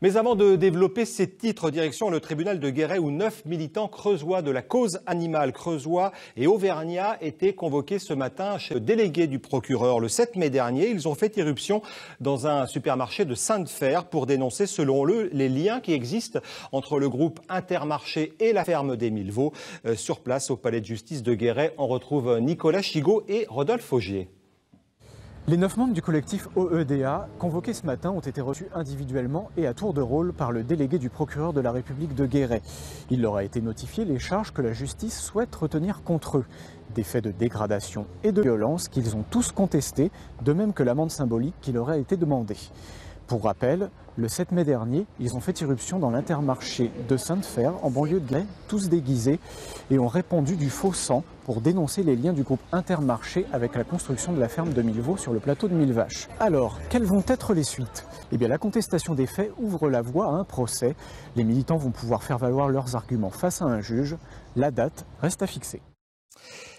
Mais avant de développer ces titres, direction le tribunal de Guéret où 9 militants creusois de la cause animale creusois et auvergnats étaient convoqués ce matin chez le délégué du procureur. Le 7 mai dernier, ils ont fait irruption dans un supermarché de Sainte-Fère pour dénoncer, selon eux, les liens qui existent entre le groupe Intermarché et la ferme des Millevaud. Sur place, au palais de justice de Guéret, on retrouve Nicolas Chigot et Rodolphe Augier. Les 9 membres du collectif OEDA, convoqués ce matin, ont été reçus individuellement et à tour de rôle par le délégué du procureur de la République de Guéret. Il leur a été notifié les charges que la justice souhaite retenir contre eux. Des faits de dégradation et de violence qu'ils ont tous contestés, de même que l'amende symbolique qui leur a été demandée. Pour rappel, le 7 mai dernier, ils ont fait irruption dans l'Intermarché de Sainte-Fère, en banlieue de Guéret, tous déguisés, et ont répandu du faux sang pour dénoncer les liens du groupe Intermarché avec la construction de la ferme de Millevaud sur le plateau de Millevaches. Alors, quelles vont être les suites ? Eh bien, la contestation des faits ouvre la voie à un procès. Les militants vont pouvoir faire valoir leurs arguments face à un juge. La date reste à fixer.